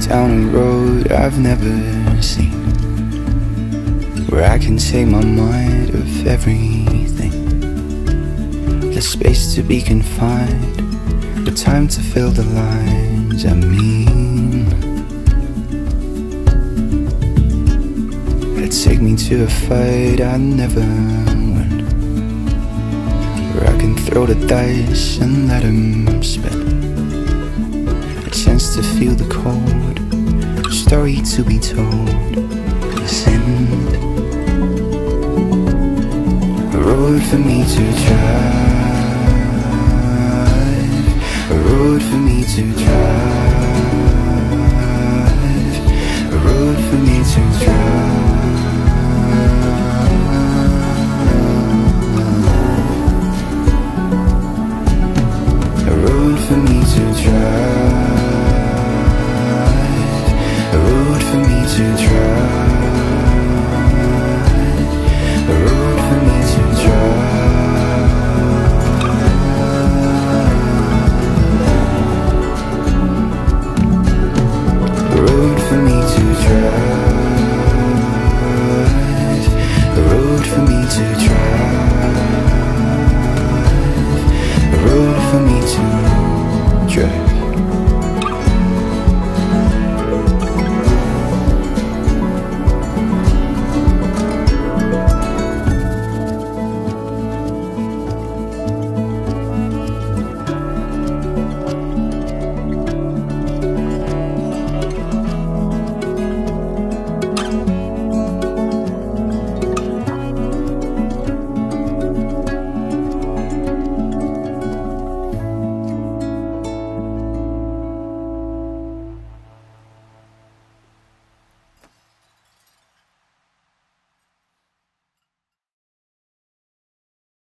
down a road I've never seen, where I can take my mind of everything. The space to be confined, the time to fill the lines I mean. It'd take me to a fight I never win, where I can throw the dice and let them spin. A chance to feel the cold, a story to be told, this end. A road for me to drive, a road for me to drive, a road for me to drive. A road for me to drive, a road for me to drive, a road for me to drive, a road for me to drive, a road for me to drive, a road for me to drive.